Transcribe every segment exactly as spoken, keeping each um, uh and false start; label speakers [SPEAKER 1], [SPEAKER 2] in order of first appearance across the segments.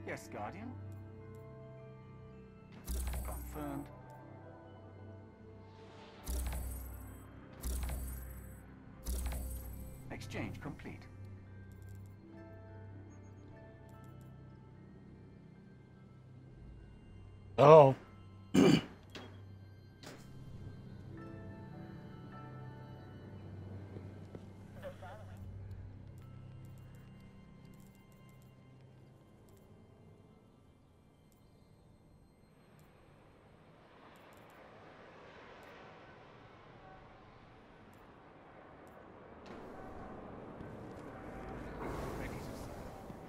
[SPEAKER 1] Yes, Guardian. Confirmed. Exchange complete.
[SPEAKER 2] Oh.
[SPEAKER 1] Ready to serve.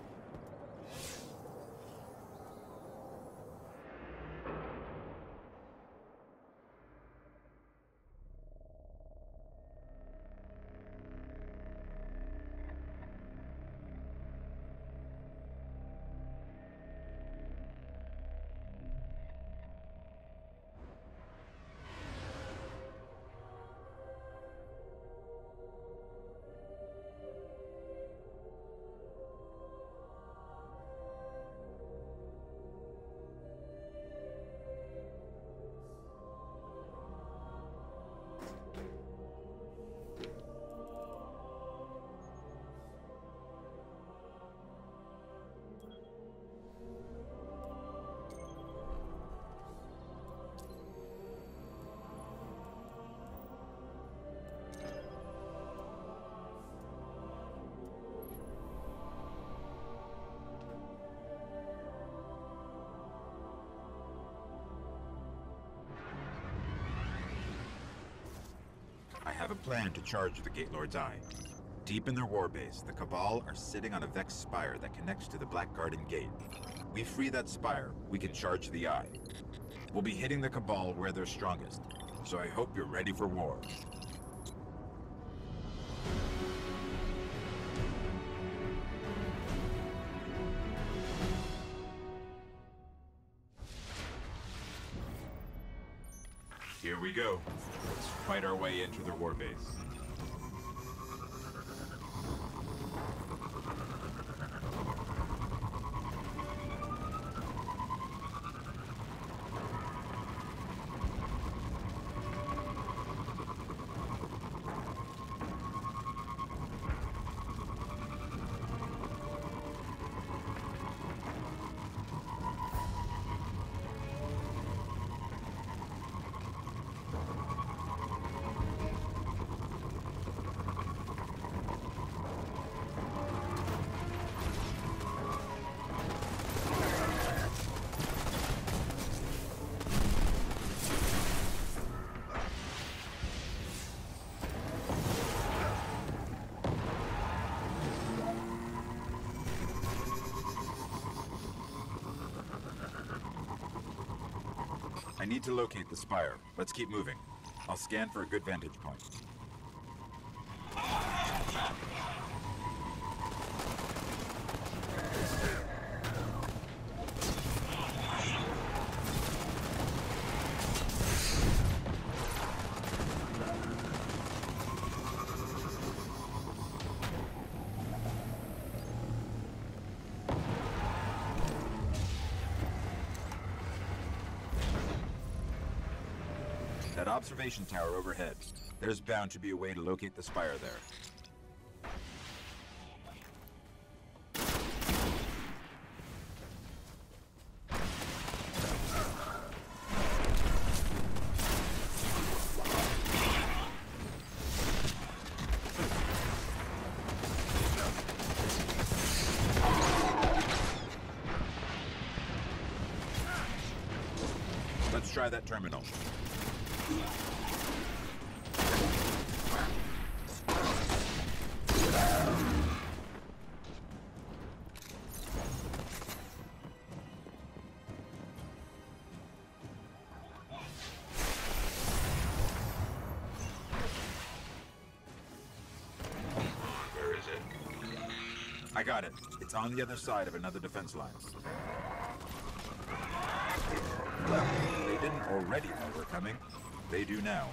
[SPEAKER 3] I have a plan to charge the Gate Lord's Eye. Deep in their warbase, the Cabal are sitting on a Vex spire that connects to the Black Garden Gate. We free that spire, we can charge the Eye. We'll be hitting the Cabal where they're strongest, so I hope you're ready for war. Here we go. Let's fight our way into their warbase. I need to locate the spire. Let's keep moving. I'll scan for a good vantage point. That observation tower overhead. There's bound to be a way to locate the spire there. Let's try that terminal. Where is it? I got it. It's on the other side of another defense line. Well, they didn't already know we're coming. They do now.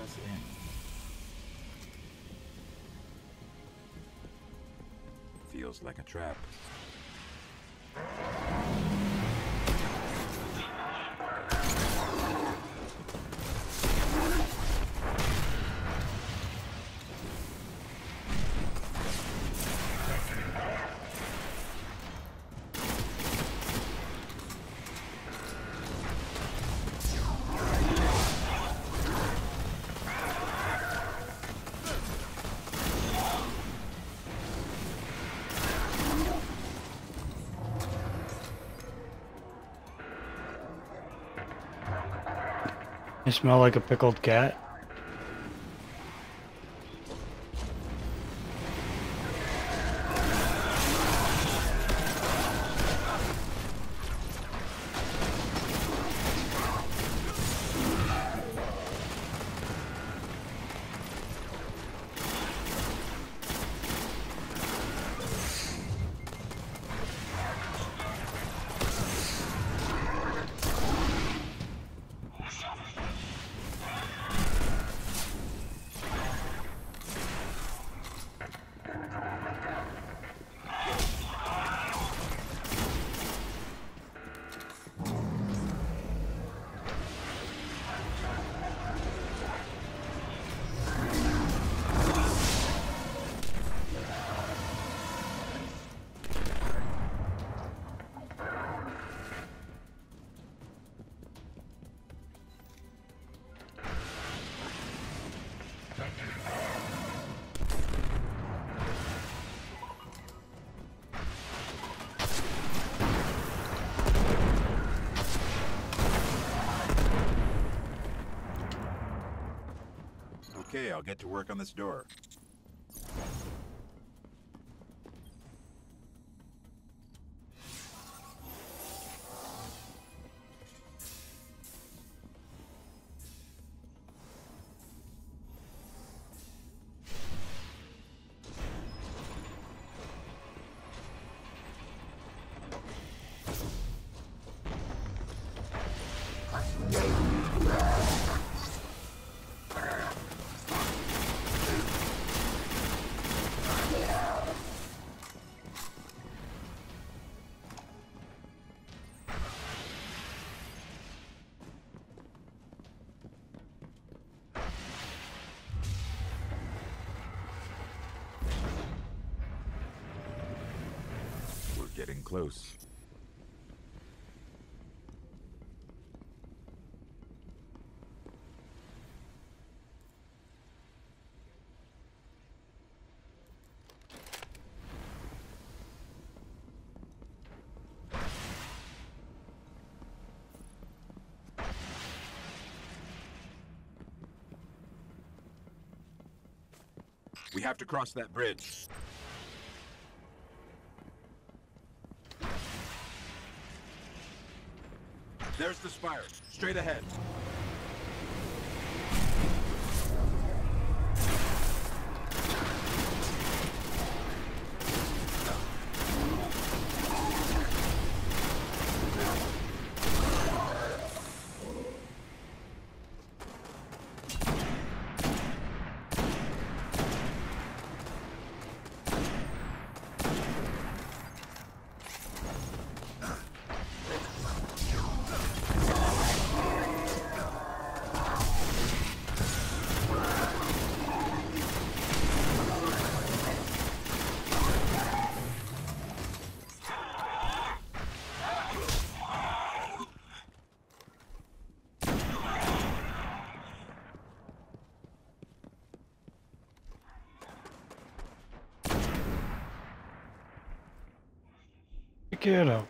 [SPEAKER 3] us in. Feels like a trap.
[SPEAKER 2] I smell like a pickled cat.
[SPEAKER 3] Okay, I'll get to work on this door. Getting close. We have to cross that bridge. There's the spire, straight ahead.
[SPEAKER 2] Get up.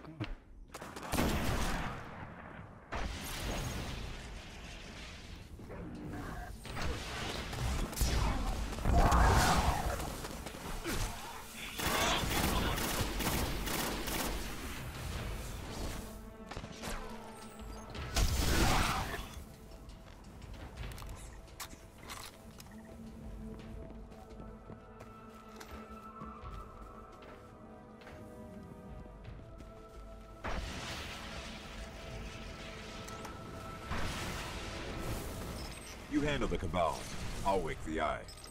[SPEAKER 3] You handle the Cabal. I'll wake the Eye.